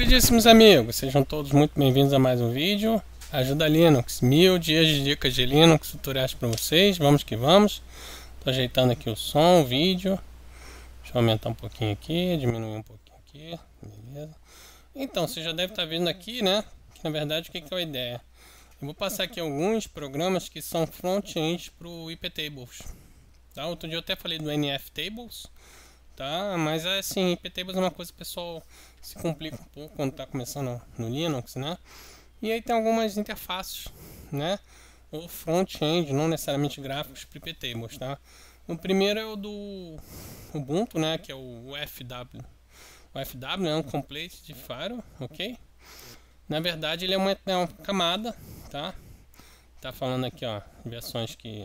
Prezadíssimos amigos, sejam todos muito bem-vindos a mais um vídeo. Ajuda Linux, 1000 dias de dicas de Linux, tutoriais para vocês, vamos que vamos. Estou ajeitando aqui o som, o vídeo. Deixa eu aumentar um pouquinho aqui, diminuir um pouquinho aqui, beleza. Então, você já deve estar vendo aqui, né, que na verdade o que é a ideia. Eu vou passar aqui alguns programas que são front-end para o iptables. Tá? Outro dia eu até falei do nftables. Tá, mas assim, iptables é uma coisa que o pessoal se complica um pouco quando está começando no Linux, né? E aí tem algumas interfaces, né? Ou front-end, não necessariamente gráficos para iptables, tá? O primeiro é o do Ubuntu, né? Que é o UFW. O UFW é um Complete Firewall, ok? Na verdade ele é uma camada, tá? Tá falando aqui, ó, versões que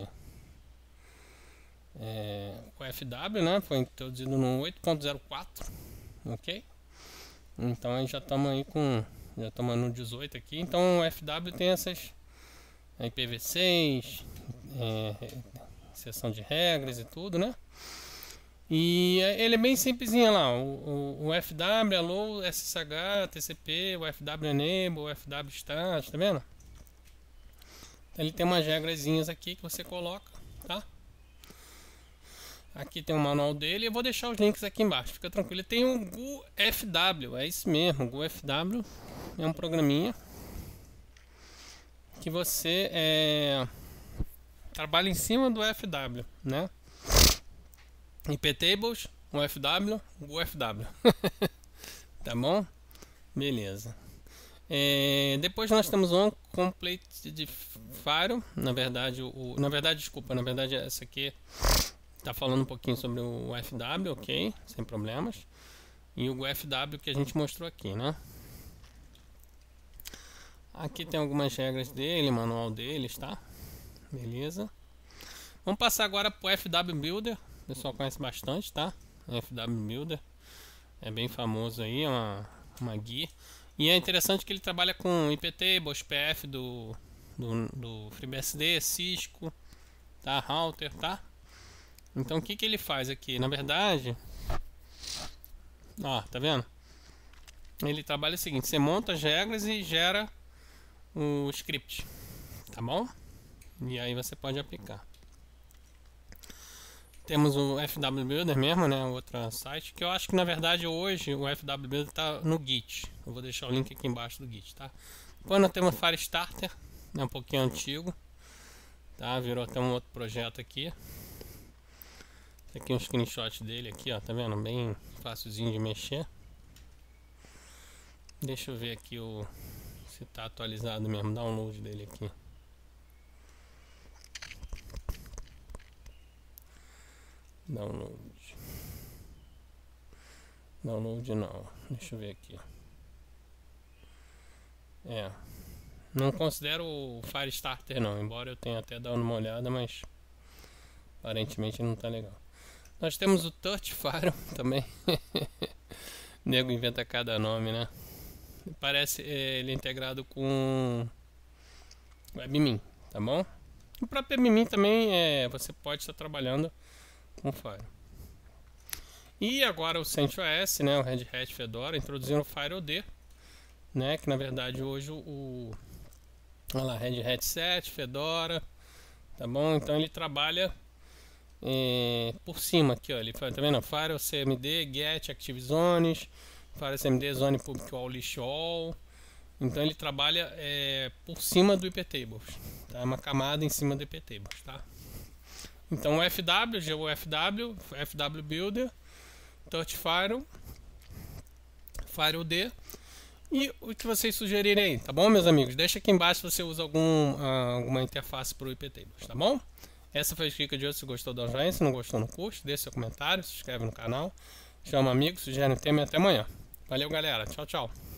o FW, né, foi introduzido no 8.04, ok? Então aí já estamos aí já estamos no 18 aqui. Então o FW tem essas IPv6, seção de regras e tudo, né? E ele é bem simplesinho lá, o FW, Allow, SSH, TCP, o FW Enable, o FW Start, tá vendo? Então, ele tem umas regrazinhas aqui que você coloca, tá? Aqui tem o manual dele, eu vou deixar os links aqui embaixo, fica tranquilo. Tem o GUFW, é isso mesmo, o GUFW é um programinha que você trabalha em cima do FW, né? iptables, UFW, GUFW. Tá bom? Beleza. Depois nós temos um Complete Firewall, na verdade, desculpa, na verdade essa aqui está falando um pouquinho sobre o FW, ok, sem problemas. E o GUFW que a gente mostrou aqui, né? Aqui tem algumas regras dele, manual deles, tá? Beleza. Vamos passar agora para o FW Builder. O pessoal conhece bastante, tá? O FW Builder é bem famoso aí, é uma guia. E é interessante que ele trabalha com iptables, PF do FreeBSD, Cisco, tá? Router, tá? Então o que ele faz aqui? Na verdade, ó, tá vendo? Ele trabalha o seguinte: você monta as regras e gera o script, tá bom? E aí você pode aplicar. Temos o FW Builder mesmo, né? Outro site que eu acho que na verdade hoje o FW Builder está no Git. Eu vou deixar o link aqui embaixo do Git, tá? Depois nós temos o Firestarter, é um pouquinho antigo, tá? Virou até um outro projeto aqui. Aqui um screenshot dele aqui, ó, tá vendo? Bem facilzinho de mexer. Deixa eu ver aqui se tá atualizado mesmo, download dele aqui. Download não. Deixa eu ver aqui. Não considero o Firestarter não, embora eu tenha até dado uma olhada, mas aparentemente não tá legal. Nós temos o Touchfire também. Nego inventa cada nome, né? Parece ele é integrado com WebMin, tá bom? O próprio WebMin também você pode estar trabalhando com Fire. E agora o CentOS, né? O Red Hat Fedora introduzindo o FireOD, né? Que na verdade hoje olha lá, Red Hat 7, Fedora, tá bom? Então ele trabalha por cima aqui, ó, ele tá vendo? Firewall CMD, Get, Active Zones, Firewall CMD, Zone Public All, List All. Então ele trabalha por cima do iptables, tá? É uma camada em cima do iptables, tá? Então o FW, GUFW, FW Builder, Touch Firewall, FireOD e o que vocês sugerirem aí, tá bom, meus amigos? Deixa aqui embaixo se você usa alguma interface para o iptables, tá bom? Essa foi a dica de hoje. Se gostou, dá um joinha. Se não gostou, não curte. Deixe seu comentário, se inscreve no canal. Chama um amigo, sugere um tema e até amanhã. Valeu, galera. Tchau, tchau.